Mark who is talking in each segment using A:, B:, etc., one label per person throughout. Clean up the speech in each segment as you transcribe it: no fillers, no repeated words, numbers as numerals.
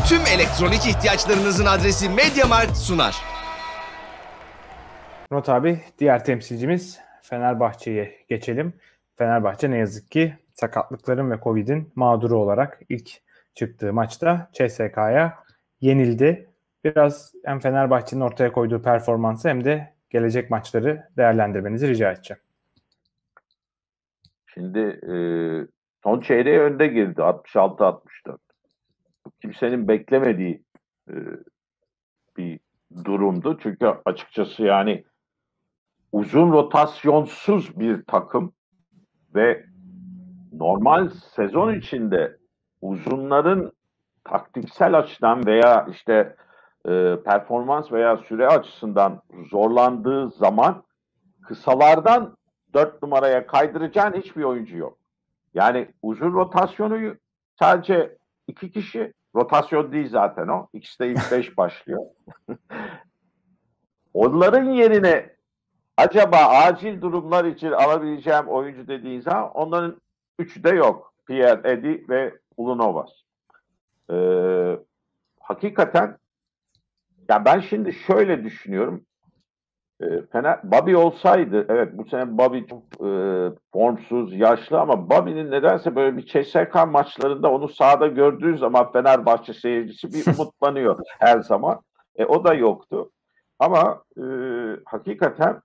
A: Tüm elektronik ihtiyaçlarınızın adresi MediaMarkt sunar.
B: Murat abi, diğer temsilcimiz Fenerbahçe'ye geçelim. Fenerbahçe ne yazık ki sakatlıkların ve Covid'in mağduru olarak ilk çıktığı maçta CSK'ya yenildi. Biraz hem Fenerbahçe'nin ortaya koyduğu performansı hem de gelecek maçları değerlendirmenizi rica edeceğim.
C: Şimdi son çeyreğe önde girdi 66-64. Kimsenin beklemediği bir durumdu. Çünkü açıkçası yani uzun rotasyonsuz bir takım ve normal sezon içinde uzunların taktiksel açıdan veya işte performans veya süre açısından zorlandığı zaman kısalardan 4 numaraya kaydıracağın hiçbir oyuncu yok. Yani uzun rotasyonu sadece 2 kişi, rotasyon değil zaten o. İkisi de ilk 5 başlıyor. Onların yerine acaba acil durumlar için alabileceğim oyuncu dediğin zaman onların üçü de yok. Pierre, Eddy ve Ulunovas. Hakikaten ya ben şimdi şöyle düşünüyorum. Bobby olsaydı, evet bu sene Bobby çok formsuz, yaşlı ama Bobby'nin nedense böyle bir CSK maçlarında onu sahada gördüğü zaman Fenerbahçe seyircisi bir umutlanıyor her zaman. O da yoktu. Ama hakikaten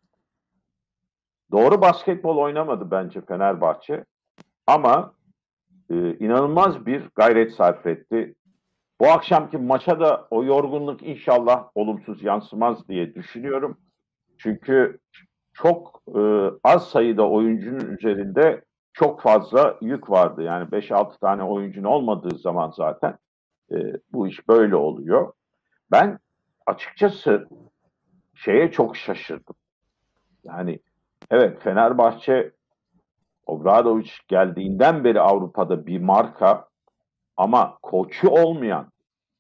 C: doğru basketbol oynamadı bence Fenerbahçe. Ama inanılmaz bir gayret sarf etti. Bu akşamki maça da o yorgunluk inşallah olumsuz yansımaz diye düşünüyorum. Çünkü çok az sayıda oyuncunun üzerinde çok fazla yük vardı. Yani 5-6 tane oyuncunun olmadığı zaman zaten bu iş böyle oluyor. Ben açıkçası şeye çok şaşırdım. Yani evet Fenerbahçe Obradović geldiğinden beri Avrupa'da bir marka ama koçu olmayan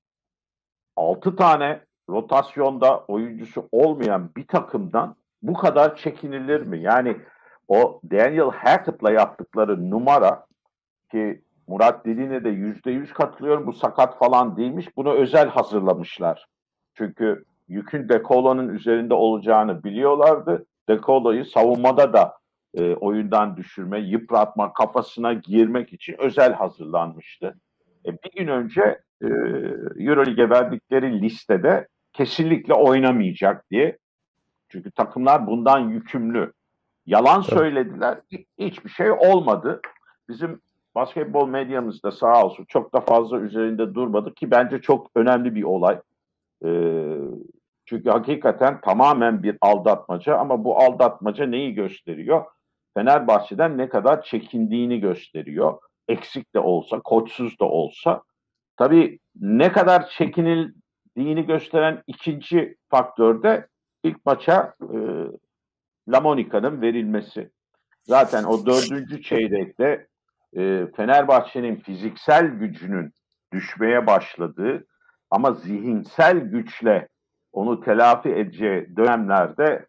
C: 6 tane rotasyonda oyuncusu olmayan bir takımdan bu kadar çekinilir mi? Yani o Daniel Hackett'la yaptıkları numara ki Murat dediğine de %100 katılıyorum. Bu sakat falan değilmiş. Bunu özel hazırlamışlar. Çünkü yükün De Colo'nun üzerinde olacağını biliyorlardı. De Colo'yu savunmada da oyundan düşürme, yıpratma, kafasına girmek için özel hazırlanmıştı. Bir gün önce Euroleague'e verdikleri listede kesinlikle oynamayacak diye. Çünkü takımlar bundan yükümlü. Yalan söylediler. Hiçbir şey olmadı. Bizim basketbol medyamızda sağ olsun çok da fazla üzerinde durmadı ki bence çok önemli bir olay. Çünkü hakikaten tamamen bir aldatmaca ama bu aldatmaca neyi gösteriyor? Fenerbahçe'den ne kadar çekindiğini gösteriyor. Eksik de olsa, koçsuz da olsa. Tabii ne kadar çekinildiğini gösteren ikinci faktör de ilk maça Lamonica'nın verilmesi. Zaten o 4. çeyrekte Fenerbahçe'nin fiziksel gücünün düşmeye başladığı ama zihinsel güçle onu telafi edeceği dönemlerde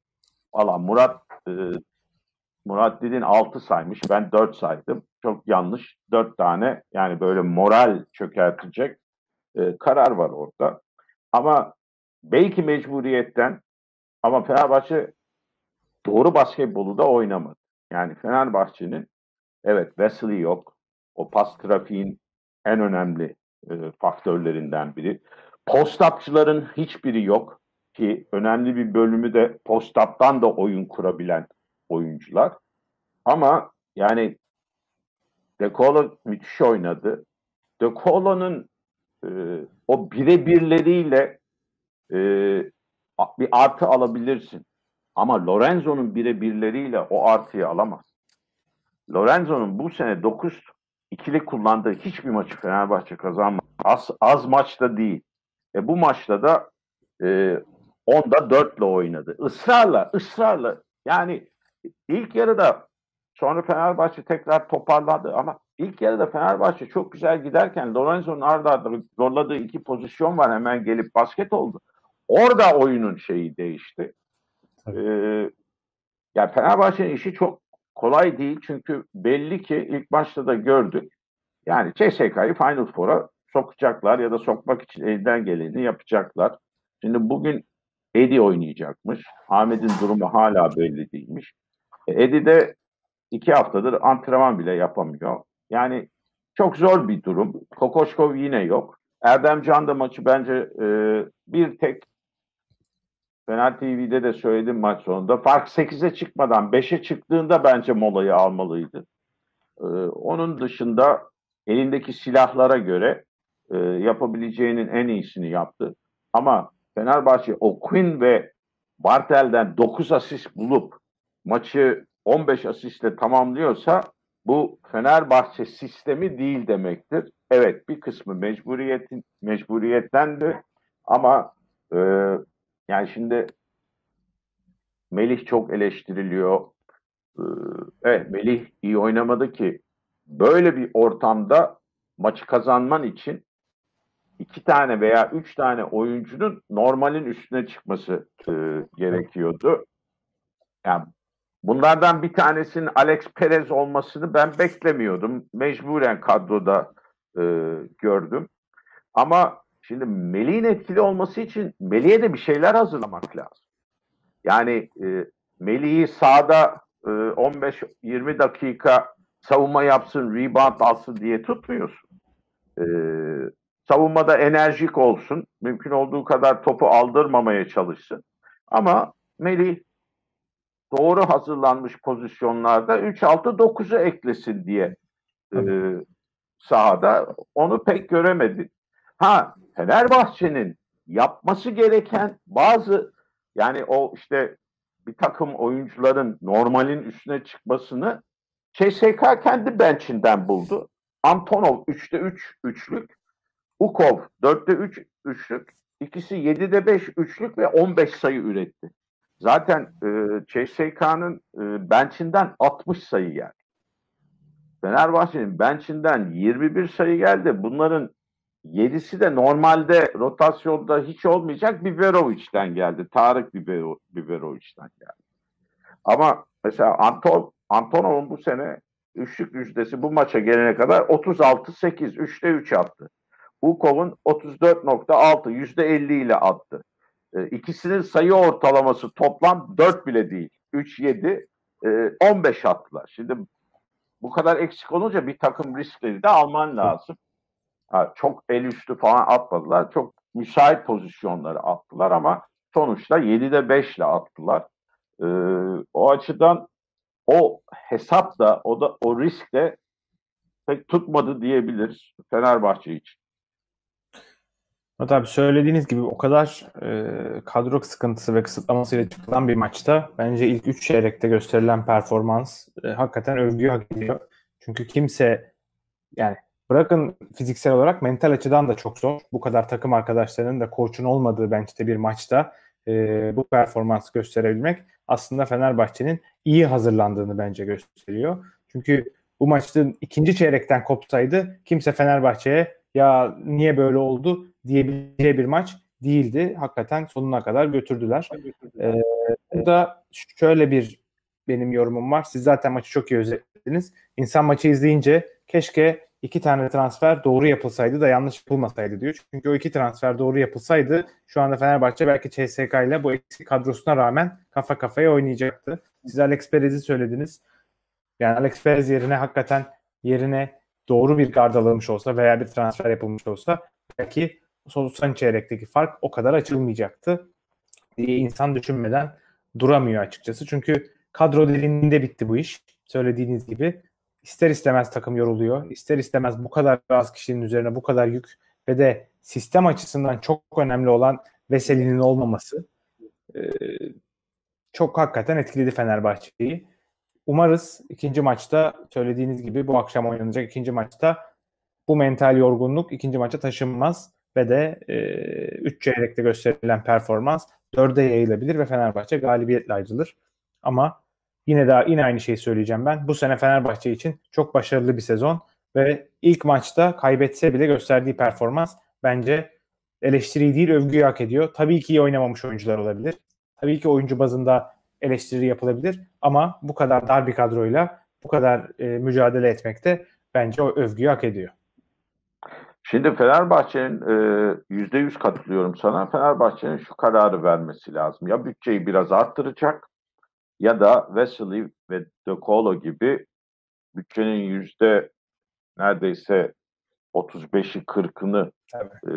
C: Murat dedin 6 saymış, ben 4 saydım. Çok yanlış. 4 tane yani böyle moral çökertecek karar var orada. Ama belki mecburiyetten ama Fenerbahçe doğru basketbolu da oynamadı. Yani Fenerbahçe'nin evet Wesley yok. O pas trafiğin en önemli faktörlerinden biri. Post-upçıların hiçbiri yok ki önemli bir bölümü de post-up'tan da oyun kurabilen oyuncular. Ama yani De Colo müthiş oynadı. De Colo'nun o birebirleriyle bir artı alabilirsin. Ama Lorenzo'nun birebirleriyle o artıyı alamaz. Lorenzo'nun bu sene 9 ikili kullandığı hiçbir maçı Fenerbahçe kazanmadı. Az maçta değil. Bu maçta da 10'da 4 ile oynadı. Israrla. Yani ilk yarıda sonra Fenerbahçe tekrar toparladı ama ilk yarıda Fenerbahçe çok güzel giderken Lorenzo'nun arda zorladığı 2 pozisyon var, hemen gelip basket oldu. Orada oyunun şeyi değişti. Yani Fenerbahçe'nin işi çok kolay değil çünkü belli ki ilk başta da gördük. Yani CSK'yı Final Four'a sokacaklar ya da sokmak için elinden geleni yapacaklar. Şimdi bugün Eddie oynayacakmış. Ahmet'in durumu hala belli değilmiş. Eddie de 2 haftadır antrenman bile yapamıyor. Yani çok zor bir durum. Kokoşkov yine yok. Erdem Can da maçı bence bir tek Fener TV'de de söyledim maç sonunda. Fark 8'e çıkmadan 5'e çıktığında bence molayı almalıydı. Onun dışında elindeki silahlara göre yapabileceğinin en iyisini yaptı. Ama Fenerbahçe Okun ve Bartel'den 9 asist bulup maçı 15 asistle tamamlıyorsa bu Fenerbahçe sistemi değil demektir. Evet, bir kısmı mecburiyettendi ama yani şimdi Melih çok eleştiriliyor. Evet, Melih iyi oynamadı ki böyle bir ortamda maçı kazanman için 2 tane veya 3 tane oyuncunun normalin üstüne çıkması gerekiyordu. Yani bunlardan bir tanesinin Alex Perez olmasını ben beklemiyordum. Mecburen kadroda gördüm. Ama şimdi Melih'in etkili olması için Melih'e de bir şeyler hazırlamak lazım. Yani Melih'i sahada 15-20 dakika savunma yapsın, rebound alsın diye tutmuyorsun. Savunmada enerjik olsun, mümkün olduğu kadar topu aldırmamaya çalışsın. Ama Melih doğru hazırlanmış pozisyonlarda 3-6-9'u eklesin diye sahada onu pek göremedik. Fenerbahçe'nin yapması gereken bazı, yani o işte bir takım oyuncuların normalin üstüne çıkmasını CSK kendi benchinden buldu. Antonov 3'te 3 üçlük, Ukov 4'te 3 üçlük, ikisi 7'de 5 üçlük ve 15 sayı üretti. Zaten CSK'nın benchinden 60 sayı geldi. Fenerbahçe'nin benchinden 21 sayı geldi. Bunların 7'si de normalde rotasyonda hiç olmayacak Biberovic'den geldi. Tarık Biberovic'den geldi. Ama mesela Antonov'un bu sene üçlük yüzdesi bu maça gelene kadar 36-8, 3'te 3 attı. Ukov'un 34.6, %50 ile attı. İkisinin sayı ortalaması toplam 4 bile değil. 3-7, 15 attılar. Şimdi bu kadar eksik olunca bir takım riskleri de alman lazım. Çok el üstü falan atmadılar. Çok müsait pozisyonları attılar ama sonuçta 7'de 5 ile attılar. O açıdan o hesap da o risk de pek tutmadı diyebiliriz Fenerbahçe için.
B: Tabii söylediğiniz gibi o kadar kadro sıkıntısı ve kısıtlamasıyla çıkılan bir maçta bence ilk 3 çeyrekte gösterilen performans hakikaten övgüyü hak ediyor. Çünkü kimse, yani bırakın fiziksel olarak, mental açıdan da çok zor. Bu kadar takım arkadaşlarının da koçun olmadığı bench'te bir maçta bu performans gösterebilmek aslında Fenerbahçe'nin iyi hazırlandığını bence gösteriyor. Çünkü bu maçın ikinci çeyrekten kopsaydı kimse Fenerbahçe'ye ya niye böyle oldu diyebileceği bir maç değildi. Hakikaten sonuna kadar götürdüler. Burada şöyle bir benim yorumum var. Siz zaten maçı çok iyi özetlediniz. İnsan maçı izleyince keşke 2 tane transfer doğru yapılsaydı da yanlış yapılmasaydı diyor. Çünkü o 2 transfer doğru yapılsaydı şu anda Fenerbahçe belki CSK ile bu eksik kadrosuna rağmen kafa kafaya oynayacaktı. Siz Alex Perez'i söylediniz. Yani Alex Perez yerine doğru bir gard alınmış olsa veya bir transfer yapılmış olsa belki son çeyrekteki fark o kadar açılmayacaktı diye insan düşünmeden duramıyor açıkçası. Çünkü kadro derinliğinde bitti bu iş. Söylediğiniz gibi ister istemez takım yoruluyor. İster istemez bu kadar az kişinin üzerine bu kadar yük ve de sistem açısından çok önemli olan Veseli'nin olmaması çok hakikaten etkiledi Fenerbahçe'yi. Umarız ikinci maçta, söylediğiniz gibi bu akşam oynanacak ikinci maçta bu mental yorgunluk ikinci maça taşınmaz ve de 3 çeyrekte gösterilen performans 4'e yayılabilir ve Fenerbahçe galibiyetle ayrılır. Ama yine aynı şeyi söyleyeceğim ben. Bu sene Fenerbahçe için çok başarılı bir sezon ve ilk maçta kaybetse bile gösterdiği performans bence eleştiriyi değil övgüyü hak ediyor. Tabii ki iyi oynamamış oyuncular olabilir. Tabii ki oyuncu bazında eleştiri yapılabilir ama bu kadar dar bir kadroyla bu kadar mücadele etmekte bence o övgüyü hak ediyor.
C: Şimdi Fenerbahçe'nin %100 katılıyorum sana. Fenerbahçe'nin şu kararı vermesi lazım. Ya bütçeyi biraz arttıracak ya da Wesley ve De Colo gibi bütçenin neredeyse 35'i 40'ını
B: Tabii.
C: e,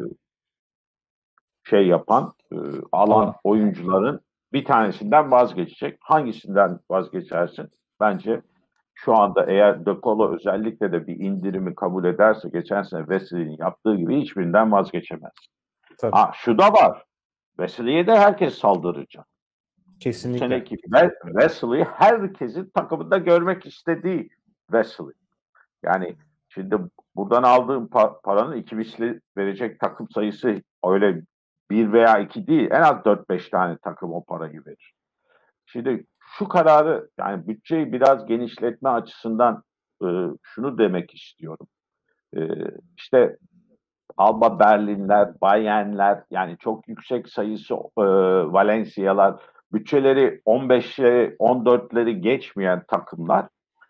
C: yapan alan oyuncuların bir tanesinden vazgeçecek. Hangisinden vazgeçersin? Bence şu anda eğer De Colo özellikle de bir indirimi kabul ederse geçen sene Wesley'nin yaptığı gibi hiçbirinden vazgeçemez.
B: Tabii.
C: Şu da var. Wesley'e de herkes saldıracak.
B: Kesinlikle.
C: Seneki Wesley herkesin takımında görmek istediği Wesley. Yani şimdi buradan aldığım paranın iki misli verecek takım sayısı öyle 1 veya 2 değil. En az 4-5 tane takım o parayı verir. Şimdi şu kararı yani bütçeyi biraz genişletme açısından şunu demek istiyorum. İşte Alba Berlinler, Bayernler yani çok yüksek sayısı Valencia'lar bütçeleri 15'leri 14'leri geçmeyen takımlar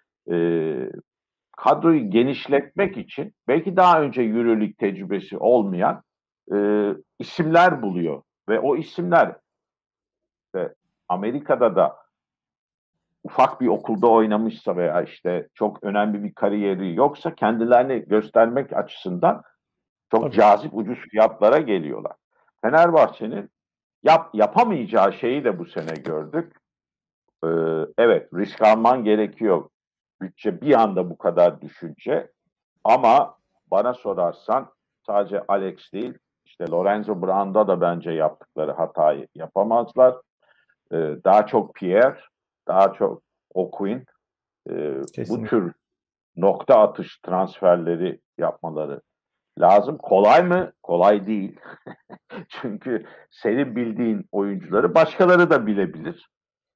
C: kadroyu genişletmek için belki daha önce Euroleague tecrübesi olmayan isimler buluyor. Ve o isimler Amerika'da da ufak bir okulda oynamışsa veya işte çok önemli bir kariyeri yoksa kendilerini göstermek açısından çok cazip ucuz fiyatlara geliyorlar. Fenerbahçe'nin yapamayacağı şeyi de bu sene gördük. Evet risk alman gerekiyor. Bütçe bir anda bu kadar düşünce. Ama bana sorarsan sadece Alex değil, işte Lorenzo Brown'da da bence yaptıkları hatayı yapamazlar. Daha çok Pierre, daha çok O'Quinn bu tür nokta atış transferleri yapmaları lazım. Kolay mı? Kolay değil. Çünkü senin bildiğin oyuncuları başkaları da bilebilir.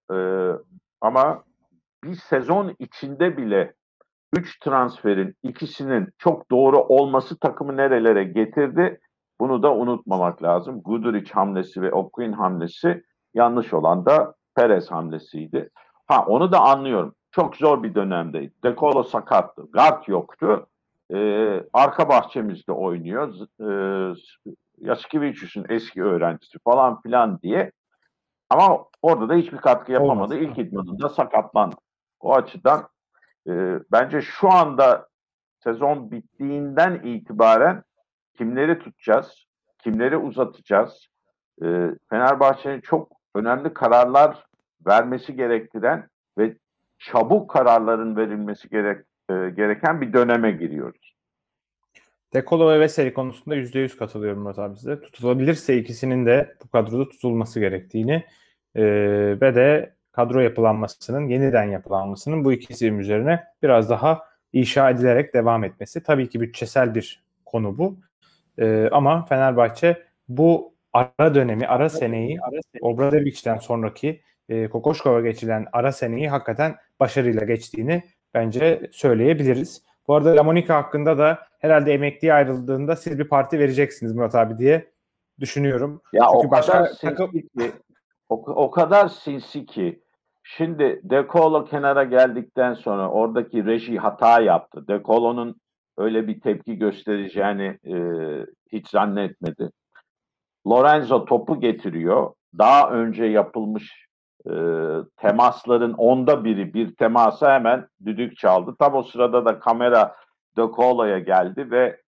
C: Ama bir sezon içinde bile 3 transferin ikisinin çok doğru olması takımı nerelere getirdi? Bunu da unutmamak lazım. Guduric hamlesi ve O'Quinn hamlesi yanlış olan da Perez hamlesiydi. Onu da anlıyorum. Çok zor bir dönemdeydi. De Colo sakattı. Guard yoktu. Arka bahçemizde oynuyor. Yaskevicius'un eski öğrencisi falan filan diye. Ama orada da hiçbir katkı yapamadı.
B: Olmaz.
C: İlk idmanında sakatlandı. O açıdan bence şu anda sezon bittiğinden itibaren kimleri tutacağız, kimleri uzatacağız? Fenerbahçe'nin çok önemli kararlar vermesi gerektiren ve çabuk kararların verilmesi gereken bir döneme giriyoruz.
B: De Colo ve Veseli konusunda %100 katılıyorum Murat abi size. Tutulabilirse ikisinin de bu kadroda tutulması gerektiğini ve de kadro yapılanmasının, yeniden yapılanmasının bu iki isim üzerine biraz daha inşa edilerek devam etmesi. Tabii ki bütçesel bir konu bu. Ama Fenerbahçe bu ara dönemi, ara seneyi, Obradovic'den sonraki Kokoşkov'a geçilen ara seneyi hakikaten başarıyla geçtiğini bence söyleyebiliriz. Bu arada Lamonica hakkında da herhalde emekliye ayrıldığında siz bir parti vereceksiniz Murat abi diye düşünüyorum.
C: Ya
B: çünkü
C: o kadar sinsi ki, o kadar sinsi ki şimdi De Colo kenara geldikten sonra oradaki reji hata yaptı. De Colo'nun öyle bir tepki göstereceğini hiç zannetmedi. Lorenzo topu getiriyor. Daha önce yapılmış temasların 1/10 bir temasa hemen düdük çaldı. Tam o sırada da kamera De Colo'ya geldi ve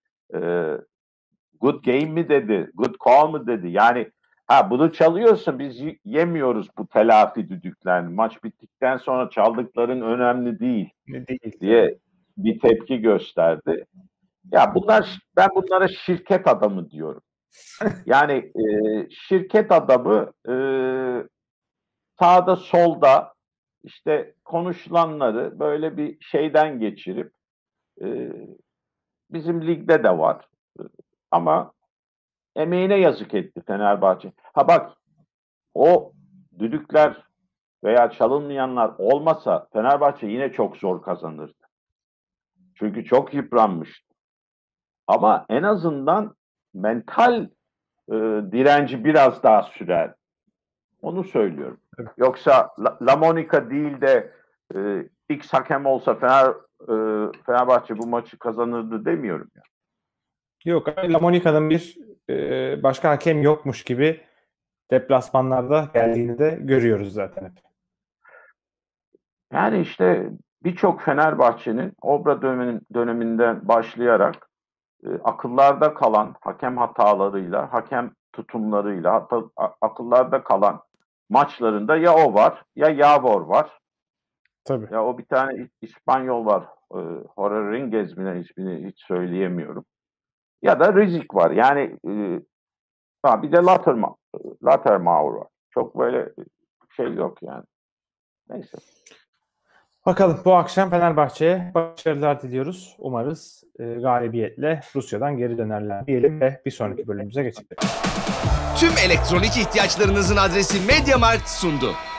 C: good game mi dedi, good call mı dedi. Yani bunu çalıyorsun biz yemiyoruz bu telafi düdüklerini. Maç bittikten sonra çaldıkların önemli değil diye bir tepki gösterdi. Ya ben bunlara şirket adamı diyorum. Yani şirket adamı sağda solda işte konuşulanları böyle bir şeyden geçirip bizim ligde de var. Ama emeğine yazık etti Fenerbahçe. Bak o düdükler veya çalınmayanlar olmasa Fenerbahçe yine çok zor kazanırdı. Çünkü çok yıpranmıştı. Ama en azından mental direnci biraz daha sürer. Onu söylüyorum. Yoksa La Monica değil de X hakem olsa Fenerbahçe bu maçı kazanırdı demiyorum ya.
B: Yok, La Monica'nın bir başka hakem yokmuş gibi deplasmanlarda geldiğini de görüyoruz zaten hep.
C: Yani işte birçok Fenerbahçe'nin Obra döneminden başlayarak akıllarda kalan hakem hatalarıyla, hakem tutumlarıyla, hatta akıllarda kalan maçlarında ya o var, ya Yavor var,
B: Tabii.
C: ya o bir tane İspanyol var, Jorge Ringuez mi ne, ismini hiç söyleyemiyorum. Ya da Rizik var. Yani bir de Lattermauer var. Çok böyle şey yok yani. Neyse.
B: Bakalım, bu akşam Fenerbahçe'ye başarılar diliyoruz. Umarız galibiyetle Rusya'dan geri dönerler diyelim ve bir sonraki bölümümüze geçelim.
A: Tüm elektronik ihtiyaçlarınızın adresi MediaMarkt sundu.